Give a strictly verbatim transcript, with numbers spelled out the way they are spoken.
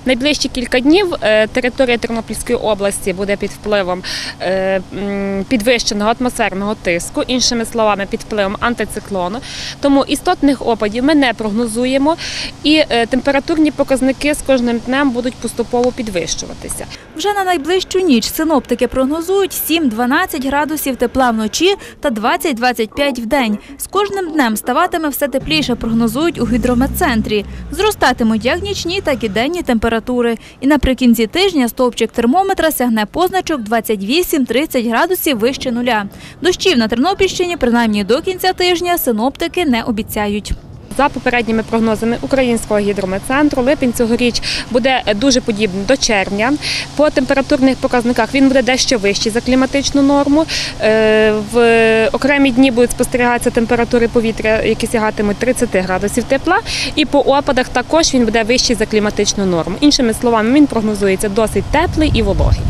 Найближчі кілька днів територія Тернопільської області буде під впливом підвищеного атмосферного тиску, іншими словами, під впливом антициклону. Тому істотних опадів ми не прогнозуємо і температурні показники з кожним днем будуть поступово підвищуватися. Вже на найближчу ніч синоптики прогнозують сім-дванадцять градусів тепла вночі та двадцять-двадцять п'ять в день. З кожним днем ставатиме все тепліше, прогнозують у гідрометцентрі. Зростатимуть як нічні, так і денні температури. І наприкінці тижня стовпчик термометра сягне позначок двадцять вісім - тридцять градусів вище нуля. Дощів на Тернопільщині, принаймні до кінця тижня, синоптики не обіцяють. За попередніми прогнозами Українського гідрометцентру, липень цьогоріч буде дуже подібний до червня. По температурних показниках він буде дещо вищий за кліматичну норму. В окремі дні будуть спостерігатися температури повітря, які сягатимуть тридцять градусів тепла. І по опадах також він буде вищий за кліматичну норму. Іншими словами, він прогнозується досить теплий і вологий.